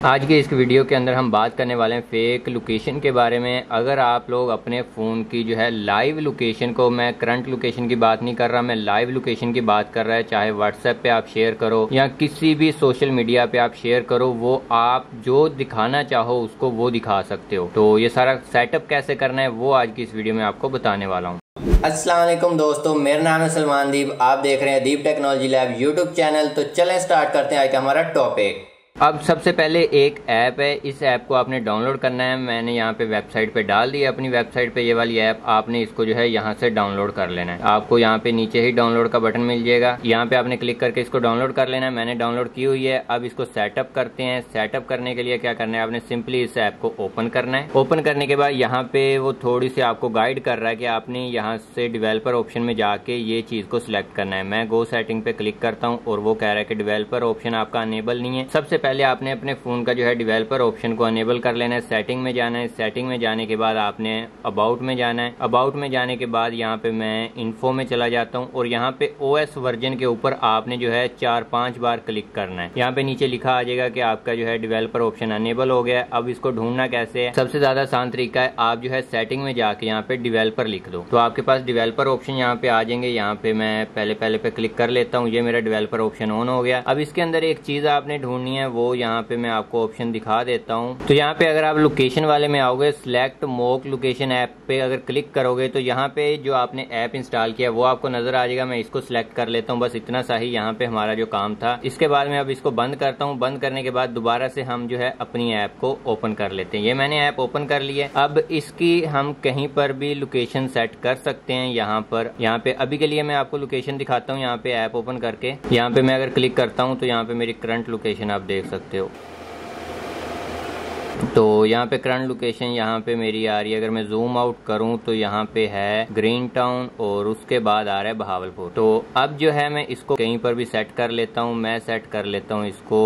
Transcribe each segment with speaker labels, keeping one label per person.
Speaker 1: आज की इस वीडियो के अंदर हम बात करने वाले हैं फेक लोकेशन के बारे में। अगर आप लोग अपने फ़ोन की जो है लाइव लोकेशन को, मैं करंट लोकेशन की बात नहीं कर रहा, मैं लाइव लोकेशन की बात कर रहा है, चाहे व्हाट्सएप पे आप शेयर करो या किसी भी सोशल मीडिया पे आप शेयर करो, वो आप जो दिखाना चाहो उसको वो दिखा सकते हो। तो ये सारा सेटअप कैसे करना है वो आज की इस वीडियो में आपको बताने वाला हूँ।
Speaker 2: अस्सलाम वालेकुम दोस्तों, मेरा नाम है सलमान दीप। आप देख रहे हैं Deep technology lab YouTube channel. तो चलें स्टार्ट करते हैं आज का हमारा टॉपिक।
Speaker 1: अब सबसे पहले एक ऐप है, इस ऐप को आपने डाउनलोड करना है। मैंने यहाँ पे वेबसाइट पे डाल दी है, अपनी वेबसाइट पे ये वाली ऐप। आपने इसको जो है यहाँ से डाउनलोड कर लेना है। आपको यहाँ पे नीचे ही डाउनलोड का बटन मिल जाएगा, यहाँ पे आपने क्लिक करके इसको डाउनलोड कर लेना है। मैंने डाउनलोड की हुई है। अब इसको सेटअप करते हैं। सेटअप करने के लिए क्या करना है, आपने सिंपली इस ऐप को ओपन करना है। ओपन करने के बाद यहाँ पे वो थोड़ी सी आपको गाइड कर रहा है कि आपने यहाँ से डेवलपर ऑप्शन में जाके ये चीज को सिलेक्ट करना है। मैं गो सेटिंग पे क्लिक करता हूँ और वो कह रहा है कि डेवलपर ऑप्शन आपका अनेबल नहीं है। सबसे पहले आपने अपने फोन का जो है डेवलपर ऑप्शन को अनेबल कर लेना है। सेटिंग में जाना है। सेटिंग में जाने के बाद आपने अबाउट में जाना है। अबाउट में जाने के बाद यहाँ पे मैं इन्फो में चला जाता हूँ और यहाँ पे ओएस वर्जन के ऊपर आपने जो है 4-5 बार क्लिक करना है। यहाँ पे नीचे लिखा आ जाएगा कि आपका जो है डेवलपर ऑप्शन अनेबल हो गया है। अब इसको ढूंढना कैसे है, सबसे ज्यादा आसान तरीका है, आप जो है सेटिंग में जाके यहाँ पे डेवलपर लिख दो तो आपके पास डेवलपर ऑप्शन यहाँ पे आ जाएंगे। यहाँ पे मैं पहले पे क्लिक कर लेता हूँ। ये मेरा डेवलपर ऑप्शन ऑन हो गया। अब इसके अंदर एक चीज आपने ढूंढनी है, वो यहाँ पे मैं आपको ऑप्शन दिखा देता हूँ। तो यहाँ पे अगर आप लोकेशन वाले में आओगे, सिलेक्ट मोक लोकेशन ऐप पे अगर क्लिक करोगे तो यहाँ पे जो आपने ऐप इंस्टॉल किया वो आपको नजर आ जाएगा। मैं इसको सिलेक्ट कर लेता हूँ, बस इतना सा ही यहाँ पे हमारा जो काम था। इसके बाद मैं अब इसको बंद करता हूँ। बंद करने के बाद दोबारा से हम जो है अपनी ऐप को ओपन कर लेते हैं। ये मैंने ऐप ओपन कर लिया। अब इसकी हम कहीं पर भी लोकेशन सेट कर सकते हैं। यहाँ पे अभी के लिए मैं आपको लोकेशन दिखाता हूँ। यहाँ पे ऐप ओपन करके यहाँ पे मैं अगर क्लिक करता हूँ तो यहाँ पे मेरी करंट लोकेशन आप देख सकते हो। तो यहाँ पे करंट लोकेशन यहाँ पे मेरी आ रही है। अगर मैं जूम आउट करूँ तो यहाँ पे है ग्रीन टाउन और उसके बाद आ रहा है बहावलपुर। तो अब जो है मैं इसको कहीं पर भी सेट कर लेता हूँ। मैं सेट कर लेता हूँ इसको,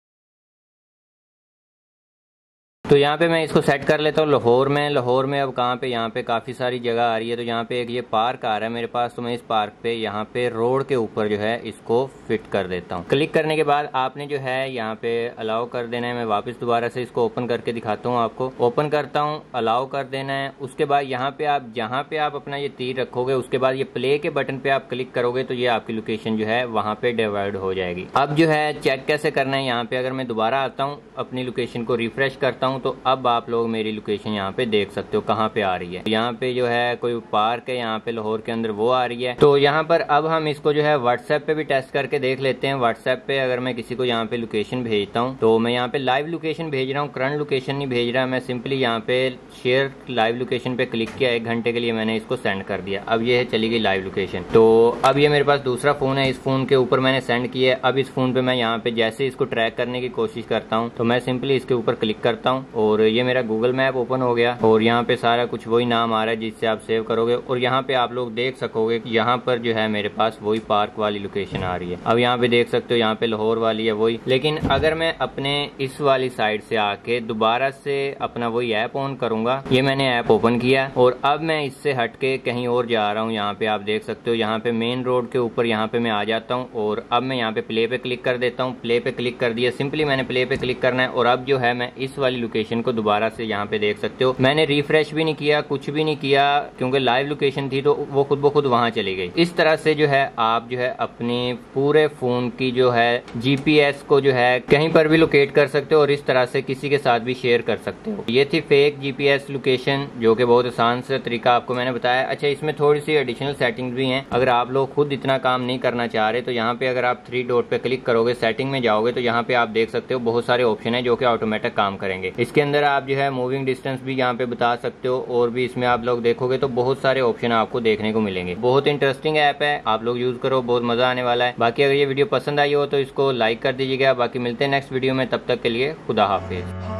Speaker 1: तो यहाँ पे मैं इसको सेट कर लेता हूँ लाहौर में अब कहाँ पे, यहाँ पे काफी सारी जगह आ रही है। तो यहाँ पे एक ये पार्क आ रहा है मेरे पास, तो मैं इस पार्क पे यहाँ पे रोड के ऊपर जो है इसको फिट कर देता हूँ। क्लिक करने के बाद आपने जो है यहाँ पे अलाउ कर देना है। मैं वापस दोबारा से इसको ओपन करके दिखाता हूँ आपको। ओपन करता हूँ, अलाउ कर देना है। उसके बाद यहाँ पे आप जहाँ पे आप अपना ये तीर रखोगे उसके बाद ये प्ले के बटन पे आप क्लिक करोगे तो ये आपकी लोकेशन जो है वहाँ पे डिवाइड हो जाएगी। अब जो है चेक कैसे करना है, यहाँ पे अगर मैं दोबारा आता हूँ, अपनी लोकेशन को रिफ्रेश करता हूँ तो अब आप लोग मेरी लोकेशन यहाँ पे देख सकते हो कहाँ पे आ रही है। यहाँ पे जो है कोई पार्क है यहाँ पे लाहौर के अंदर, वो आ रही है। तो यहाँ पर अब हम इसको जो है व्हाट्सएप पे भी टेस्ट करके देख लेते हैं। व्हाट्सएप पे अगर मैं किसी को यहाँ पे लोकेशन भेजता हूँ तो मैं यहाँ पे लाइव लोकेशन भेज रहा हूँ, करंट लोकेशन नहीं भेज रहा। मैं सिंपली यहाँ पे शेयर लाइव लोकेशन पे क्लिक किया, 1 घंटे के लिए मैंने इसको सेंड कर दिया। अब ये चली गई लाइव लोकेशन। तो अब ये मेरे पास दूसरा फोन है, इस फोन के ऊपर मैंने सेंड किया है। अब इस फोन पे मैं यहाँ पे जैसे इसको ट्रैक करने की कोशिश करता हूँ तो मैं सिंपली इसके ऊपर क्लिक करता हूँ और ये मेरा गूगल मैप ओपन हो गया और यहाँ पे सारा कुछ वही नाम आ रहा है जिससे आप सेव करोगे। और यहाँ पे आप लोग देख सकोगे कि यहाँ पर जो है मेरे पास वही पार्क वाली लोकेशन आ रही है। अब यहाँ पे देख सकते हो यहाँ पे लाहौर वाली है वही। लेकिन अगर मैं अपने इस वाली साइड से आके दोबारा से अपना वही ऐप ऑन करूंगा, ये मैंने ऐप ओपन किया और अब मैं इससे हटके कहीं और जा रहा हूँ। यहाँ पे आप देख सकते हो यहाँ पे मेन रोड के ऊपर यहाँ पे मैं आ जाता हूँ और अब मैं यहाँ पे प्ले पे क्लिक कर देता हूँ। प्ले पे क्लिक कर दिया, सिंपली मैंने प्ले पे क्लिक करना है और अब जो है मैं इस वाली लोकेशन को दोबारा से यहाँ पे देख सकते हो। मैंने रिफ्रेश भी नहीं किया, कुछ भी नहीं किया, क्योंकि लाइव लोकेशन थी तो वो खुद ब खुद वहां चली गई। इस तरह से जो है आप जो है अपने पूरे फोन की जो है जीपीएस को जो है कहीं पर भी लोकेट कर सकते हो और इस तरह से किसी के साथ भी शेयर कर सकते हो। ये थी फेक जीपीएस लोकेशन, जो कि बहुत आसान सा तरीका आपको मैंने बताया। अच्छा, इसमें थोड़ी सी एडिशनल सेटिंग्स भी हैं। अगर आप लोग खुद इतना काम नहीं करना चाह रहे तो यहाँ पे अगर आप 3 डॉट पे क्लिक करोगे, सेटिंग में जाओगे तो यहाँ पे आप देख सकते हो बहुत सारे ऑप्शन है जो कि ऑटोमेटिक काम करेंगे। इसके अंदर आप जो है मूविंग डिस्टेंस भी यहाँ पे बता सकते हो और भी इसमें आप लोग देखोगे तो बहुत सारे ऑप्शन आपको देखने को मिलेंगे। बहुत इंटरेस्टिंग ऐप है, आप लोग यूज करो, बहुत मजा आने वाला है। बाकी अगर ये वीडियो पसंद आई हो तो इसको लाइक कर दीजिएगा। बाकी मिलते हैं नेक्स्ट वीडियो में, तब तक के लिए खुदा हाफिज।